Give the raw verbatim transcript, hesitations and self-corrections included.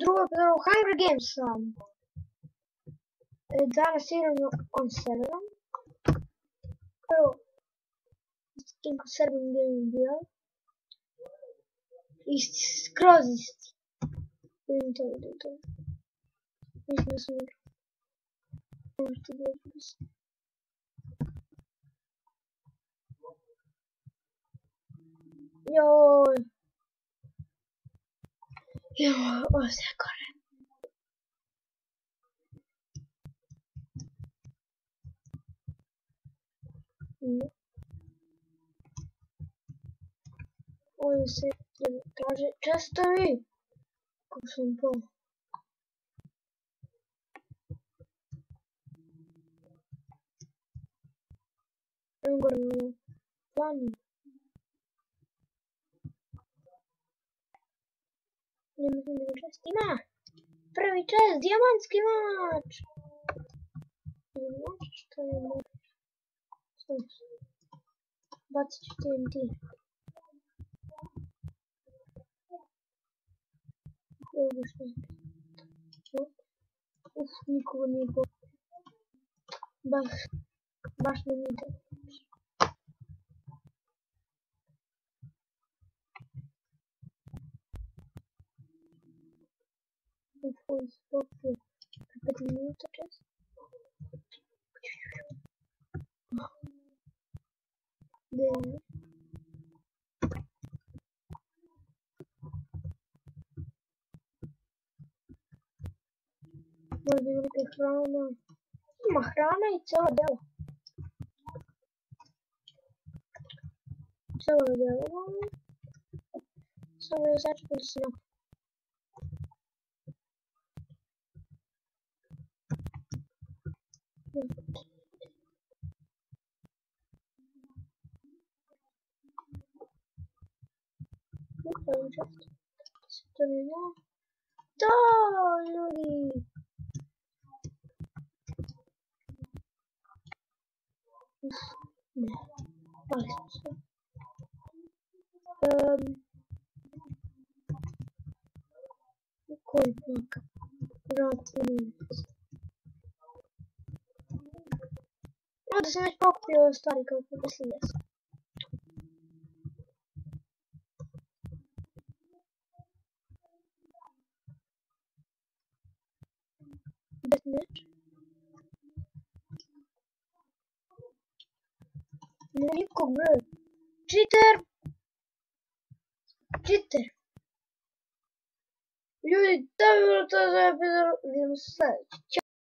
drugog epizodu Hunger Gamesa. E, danas igramo on serverom. Evo, skinko server game bio. Isti, skroz isti. Vidim to, vidim to. Mislim da sam igrao. Možete gledati se. Joj. Joj, ovo se gore. Ovdje se kaže često vi. Kako sam pao. Evo gore na ovo plani. Ne mislim da mi čest ima. Prvi čest, dijamantski mač. Mač, što je mač? Bacit ću T N T. Evo što je. Uf, nikogo nije bo. Baš, baš ne ide. Uf, ovo se popio. pet minuta čest. Gdje je? Možda ima neka hrana. Ima hrana i cijelo delo. Cijelo delo. Samo da začekam da se napu. Upravo često. Se to ne zna. To, ljudi! Uf, ne. Pali smo sve. Um, koji pak? Vratimo. Ovdje sam već pokupio stvari kao poslije sam. Deathmatch. Nema nikog bre. Cheater! Cheater! Ljudi, da bi bilo to za epizodu. Vidimo se sljedeći. Ćao!